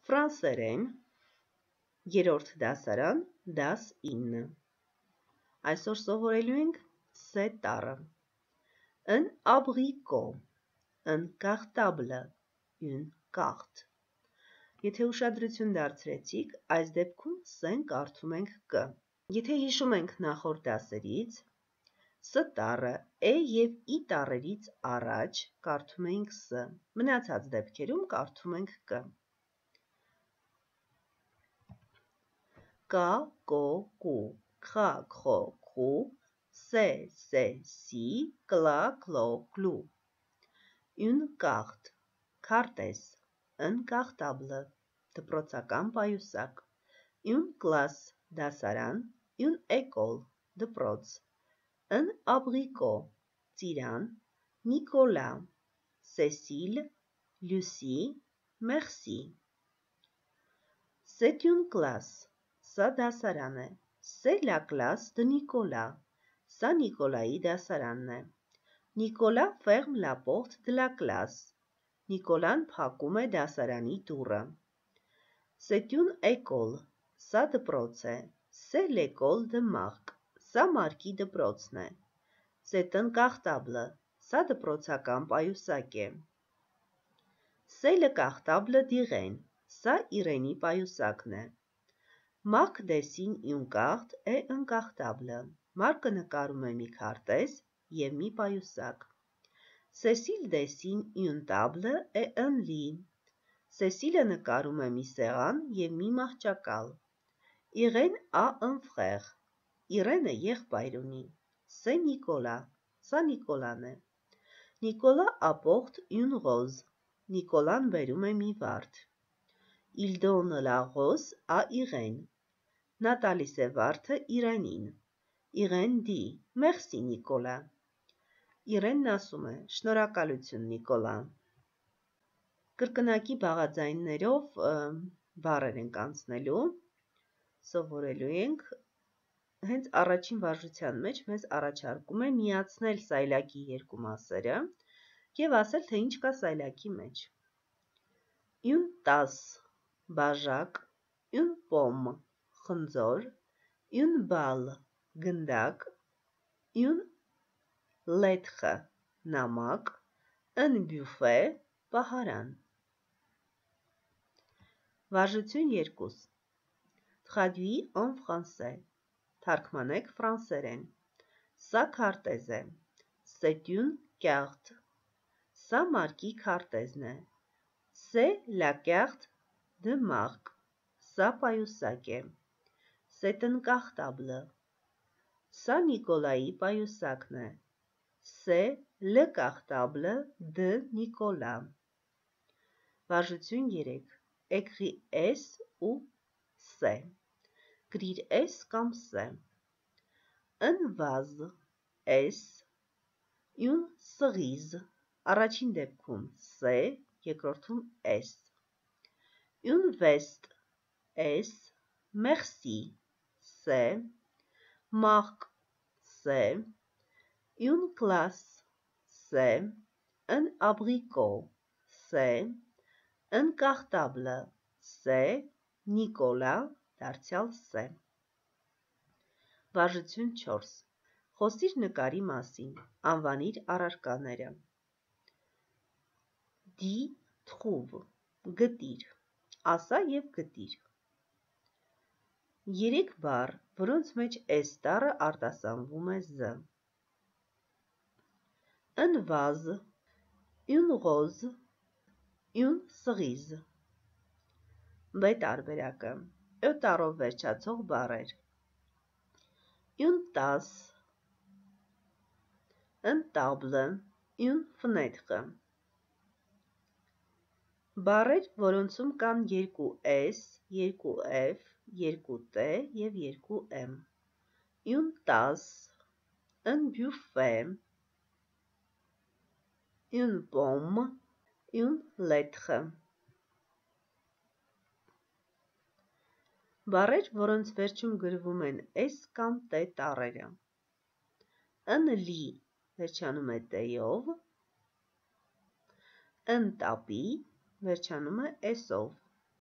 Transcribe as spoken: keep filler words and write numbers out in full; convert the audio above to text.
Ֆրանսերեն, երրորդ դասարան, դաս ինը։ Այսօր սովորելու ենք C տառը։ Un abricot, un cartable, une carte։ Եթե ուշադրություն դարձրեցիք, այս դեպքում C-ն կարդում ենք Կ։ Եթե հիշում ենք նախորդ դասերից, S տառը E և I տառերից առաջ կարդում էինք S, մնացած դեպքերում կարդում ենք Կ։ Կա, կո, կու, քա, քո, քու, սե, սե, սի, կլա, կլո, կլու։ Une carte, քարտեզ, un cartable, դպրոցական պայուսակ, une classe, դասարան, une école, դպրոց, un abricot, ծիրան, Nicolas, Cécile, Lucie, merci. C'est une classe, սա դասարան է, c'est la classe de Nicolas, սա Նիկոլայի դասարանն է, Nicolas ferme la porte de la classe, Նիկոլան փակում է դասարանի դուռը, c'est une école, սա դպրոց է, c'est l'école de Marc, սա Մարկի դպրոցն է, c'est un cartable, սա դպրոցական պայուսակ է, c'est le cartable d'Irène, սա Իրենի պայուսակն է, Marc dessine une carte et un cartable, Մարկը նկարում է մի քարտեզ և մի պայուսակ, Cécile dessine une table et un lit, Cécile-ը նկարում է մի սեղան և մի մահճակալ, Irène a un frère, Իրենը եղբայր ունի, c'est Nicolas, սա Նիկոլան է, Nicolas apporte une rose, Նիկոլան բերում է մի վարդ, Il donne la rose à Irène, նա տալիս է վարդը Իրենին, Իրեն dit, merci Nicolas, Իրենն ասում է, շնորհակալություն Նիկոլա։ Կրկնակի բաղաձայններով բառեր ենք անցնելու, սովորելու ենք, հենց առաջին վարժության մեջ մեզ առաջարկում է միացնել սայլակի երկու մասերը և ասել, թե ինչ կա սայլակի մեջ։ Une tasse, բաժակ, une pomme, խնձոր, une balle, գնդակ, une lettre, նամակ, un buffet, պահարան։ Վարժություն երկու. Traduit en français, թարգմանեք ֆրանսերեն, սա քարտեզ է, c'est une carte, սա Մարկի քարտեզն է, c'est la carte de Marc, սա պայուսակ է, c'est un cartable, սա Նիկոլայի պայուսակն է, c'est le cartable de Nicolas։ Վարժություն երեք. Écris S ou C, գրիր S կամ C, un vase, S, une cerise, առաջին դեպքում C, երկրորդում S, une veste, S, merci, C, Marc, C, une classe, C, un abricot, C, un cartable, C, Nicolas, դարձյալ C։ Վարժություն չորս. Խոսիր նկարի մասին, անվանիր առարկաները։ Dis, trouve, գտիր, ասա և գտիր։ Երեք բառ, որոնց մեջ S տառը արտասանվում է Z. Un vase, une rose, une cerise. B տարբերակը. Ö տառով վերջացող բառեր. Une tasse, un table, une fenêtre. Բառեր, որոնցում կան երկու S, երկու F, երկու T և երկու M. Une tasse, un buffet, une pomme, une lettre. Բառեր, որոնց վերջում գրվում են S կամ T տառերը. Un lit վերջանում է T-ով, un tapis վերջանում է S-ով,